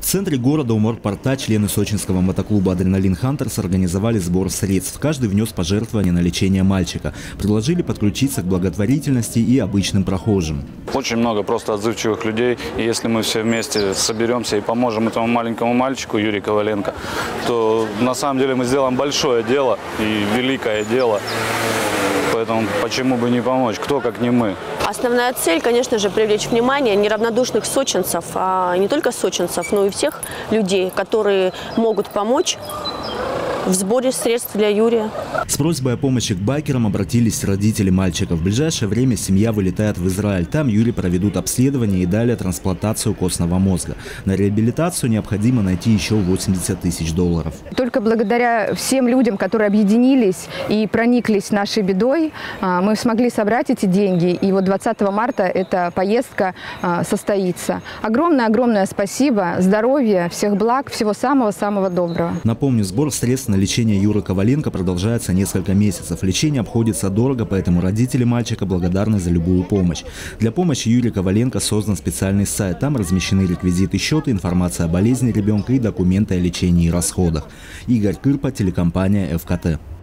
В центре города у моргпорта члены сочинского мотоклуба «Адреналин Хантерс» организовали сбор средств. Каждый внес пожертвование на лечение мальчика. Предложили подключиться к благотворительности и обычным прохожим. Очень много просто отзывчивых людей. И если мы все вместе соберемся и поможем этому маленькому мальчику Юрию Коваленко, то на самом деле мы сделаем большое дело и великое дело. Поэтому почему бы не помочь? Кто, как не мы? Основная цель, конечно же, привлечь внимание неравнодушных сочинцев, а не только сочинцев, но и всех людей, которые могут помочь в сборе средств для Юрия. С просьбой о помощи к байкерам обратились родители мальчика. В ближайшее время семья вылетает в Израиль. Там Юрию проведут обследование и далее трансплантацию костного мозга. На реабилитацию необходимо найти еще $80 тысяч. Только благодаря всем людям, которые объединились и прониклись нашей бедой, мы смогли собрать эти деньги. И вот 20 марта эта поездка состоится. Огромное-огромное спасибо, здоровья, всех благ, всего самого-самого доброго. Напомню, сбор средств на лечение Юры Коваленко продолжается несколько месяцев. Лечение обходится дорого, поэтому родители мальчика благодарны за любую помощь. Для помощи Юрию Коваленко создан специальный сайт. Там размещены реквизиты счета, информация о болезни ребенка и документы о лечении и расходах. Игорь Кырпа, телекомпания ФКТ.